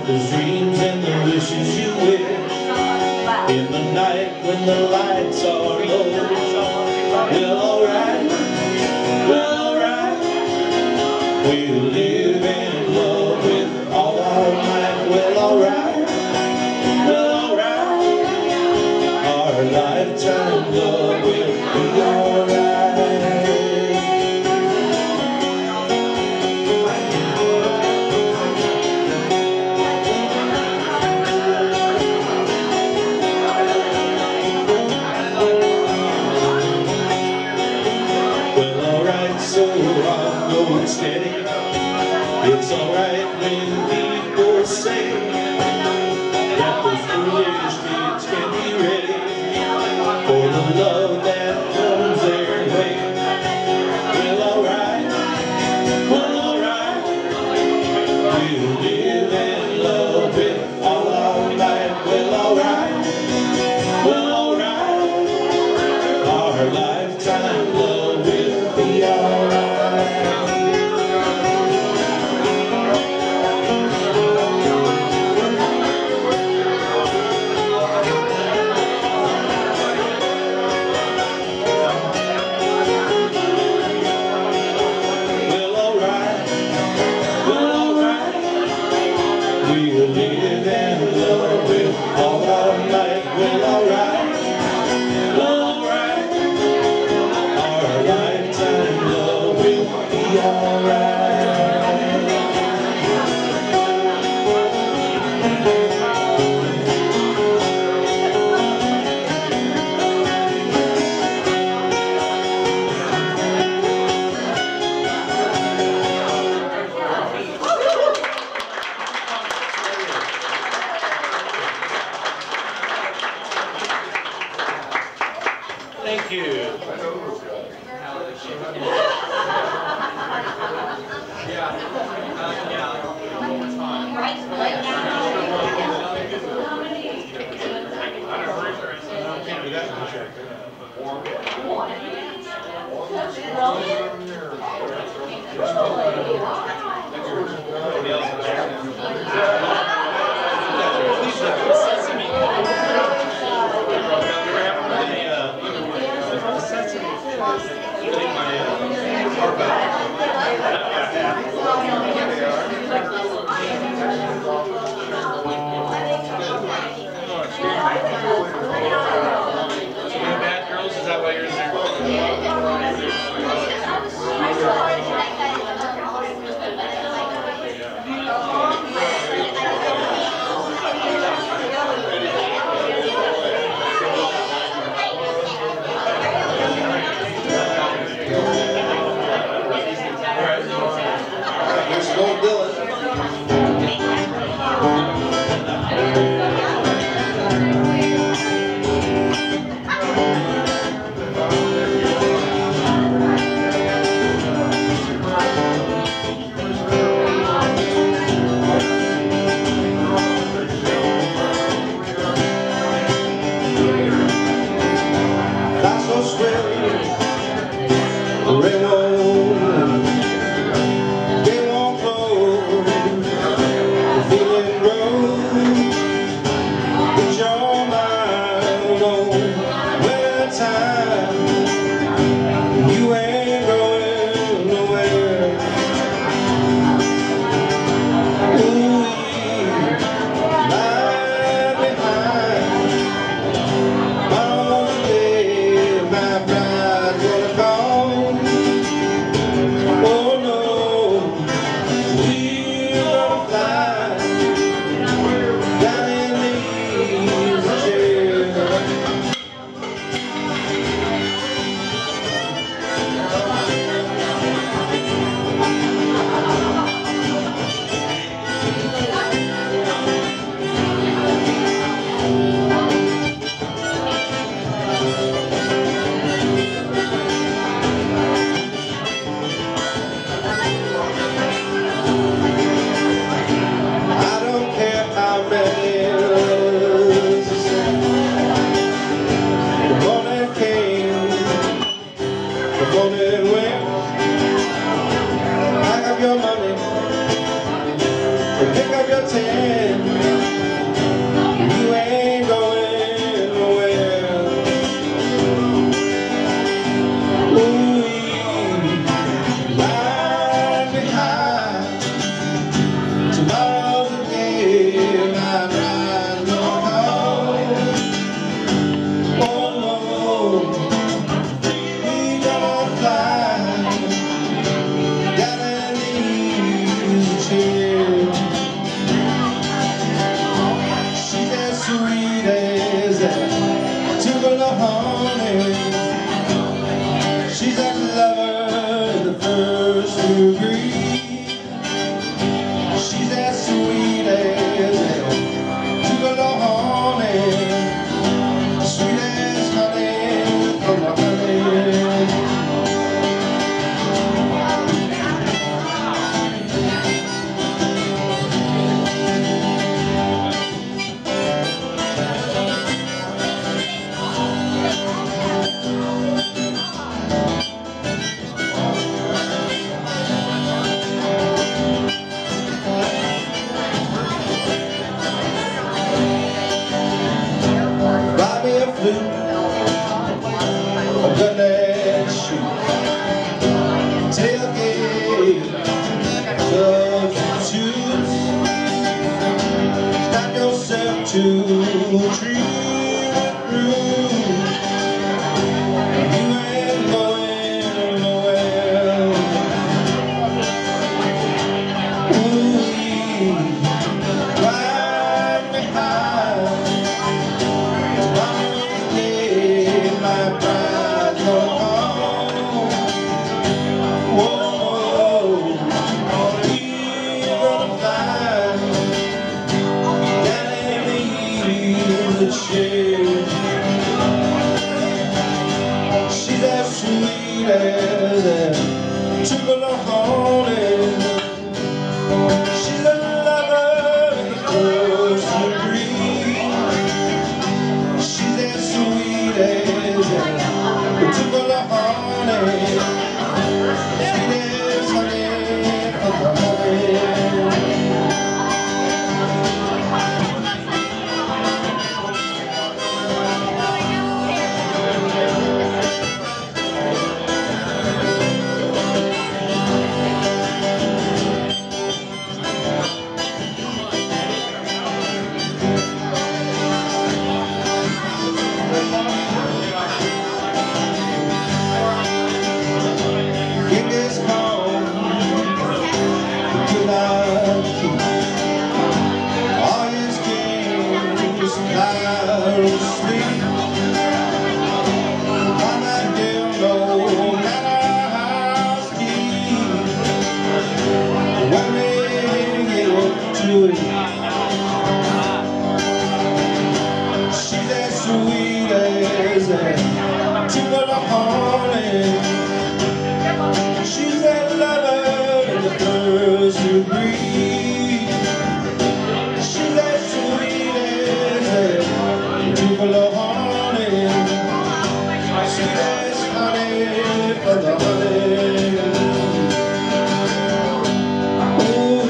about the dreams and the wishes you wish in the night when the lights are low. Well, alright, we'll live in love with all our might. Well, alright, our lifetime love will be alright. So I'm going steady. It's alright when people say that those foolish kids can be ready for the love that comes their way. Well, alright, we'll live in love with all our might. Well, alright, our lifetime love will be alright. We'll live in love with all our might. Well, alright, our lifetime love will be alright. Thank you. Bad girls, is that why you're in there? pick up your tent. You ain't going nowhere. Ooh, line behind. Tomorrow's the day my bride's gonna call. Oh no, we gonna fly down in the easy chair. She's as sweet as that tubular honey. She's that lover in the first degree. She's as sweet as that tubular honey. Sweet as honey from the honey. Buy me a flute, a gun and shoot, tailgate, substitutes. Stop yourself to treat it through. You ain't going nowhere. Ooh, right behind. My bride's gonna call. Whoa, we're gonna fly down in the shade. She's as sweet as that tubular honey. She's a lover in the first degree. She's as sweet as tubular honey. Sweet as honey from the honey. In this home, you cannot keep all his games, clouds, sleep. I'm not here no matter how steep. When they get to it, she's as sweet as that tubular honey. She's that lover in the first degree. She's as sweet as that tubular honey. Sweet as honey from the honey. Ooh,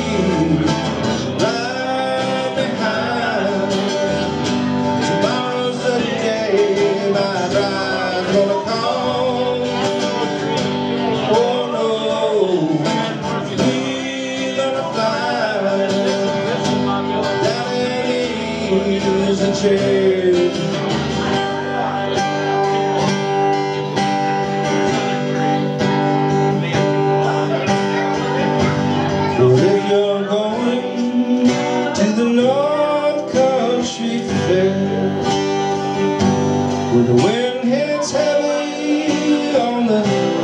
right behind. Tomorrow's the day my bride's gonna call. Oh no, we're gonna fly down in the easy chair. Well, if you're going to the North Country Fair, where the wind hits heavy on the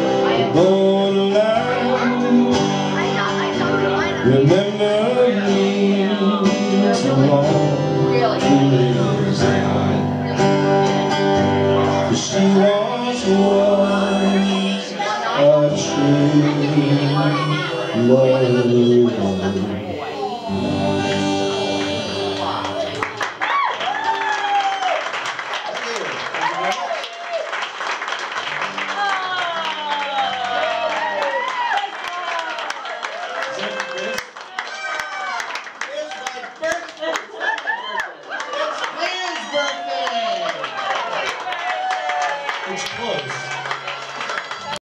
borderline, remember me so long. She was once a true love.